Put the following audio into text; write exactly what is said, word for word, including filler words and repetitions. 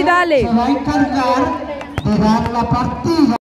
Dale. Se va a encargar de dar la partida.